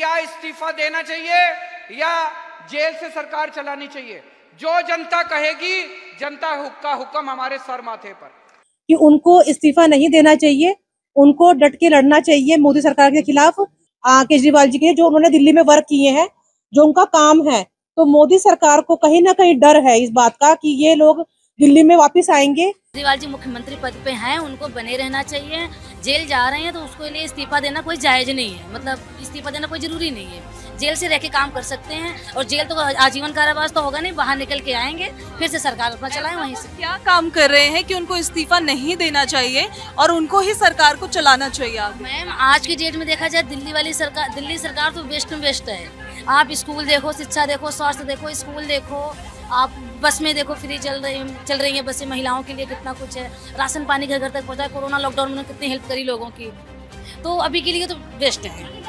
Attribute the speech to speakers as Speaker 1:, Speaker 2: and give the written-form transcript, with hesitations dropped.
Speaker 1: क्या इस्तीफा देना चाहिए या जेल से सरकार चलानी चाहिए? जो जनता कहेगी, जनता का हुक्म हमारे सर माथे पर
Speaker 2: कि उनको इस्तीफा नहीं देना चाहिए, उनको डट के लड़ना चाहिए मोदी सरकार के खिलाफ। केजरीवाल जी के जो उन्होंने दिल्ली में वर्क किए हैं, जो उनका काम है, तो मोदी सरकार को कहीं ना कहीं डर है इस बात का कि ये लोग दिल्ली में वापस आएंगे।
Speaker 3: केजरीवाल जी मुख्यमंत्री पद पे हैं, उनको बने रहना चाहिए। जेल जा रहे हैं तो उसके लिए इस्तीफा देना कोई जायज नहीं है, मतलब इस्तीफा देना कोई जरूरी नहीं है। जेल से रह के काम कर सकते हैं, और जेल तो आजीवन कारावास तो होगा नहीं, बाहर निकल के आएंगे, फिर से सरकार अपना चलाए वहीं से।
Speaker 4: क्या काम कर रहे हैं कि उनको इस्तीफा नहीं देना चाहिए और उनको ही सरकार को चलाना चाहिए?
Speaker 3: मैम, आज की डेट में देखा जाए दिल्ली सरकार तो बेस्ट में बेस्ट है। आप स्कूल देखो, शिक्षा देखो, स्वास्थ्य देखो, स्कूल देखो, आप बस में देखो, फ्री चल रही है बसें, महिलाओं के लिए कितना कुछ है, राशन पानी घर घर तक पहुंचा, कोरोना लॉकडाउन में कितनी हेल्प करी लोगों की, तो अभी के लिए तो बेस्ट है।